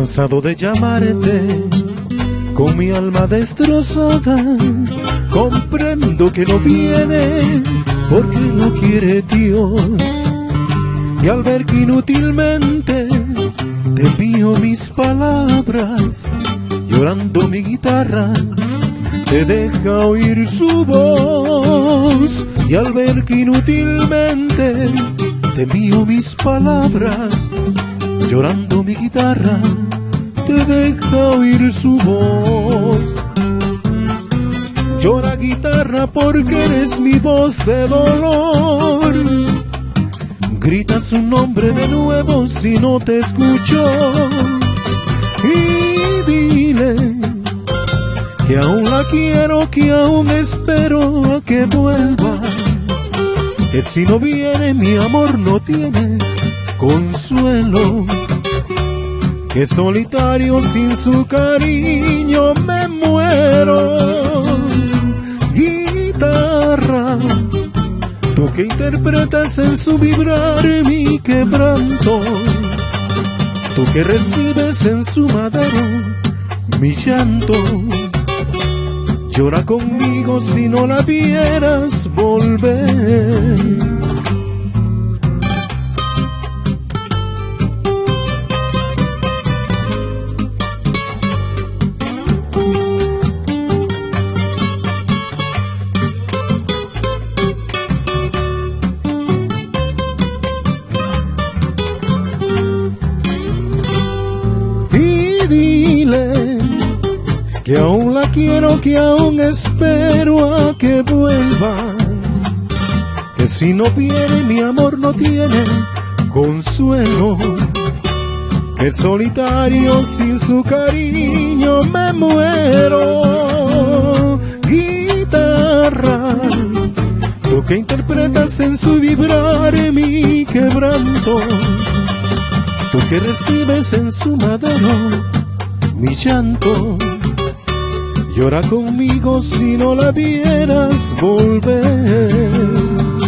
Cansado de llamarte, con mi alma destrozada, comprendo que no viene porque no quiere Dios. Y al ver que inútilmente te envío mis palabras, llorando mi guitarra te deja oír su voz. Y al ver que inútilmente te envío mis palabras, llorando mi guitarra te deja oír su voz. Llora guitarra porque eres mi voz de dolor. Grita su nombre de nuevo si no te escucho. Y dile que aún la quiero, que aún espero a que vuelva. Que si no viene mi amor no tiene consuelo. Que solitario sin su cariño me muero. Guitarra, tú que interpretas en su vibrar mi quebranto, tú que recibes en su madero mi llanto, llora conmigo si no la vieras volver. Que aún la quiero, que aún espero a que vuelva. Que si no viene mi amor no tiene consuelo. Que solitario sin su cariño me muero. Guitarra, tú que interpretas en su vibrar mi quebranto, tú que recibes en su madero mi llanto, llora conmigo si no la vieras volver.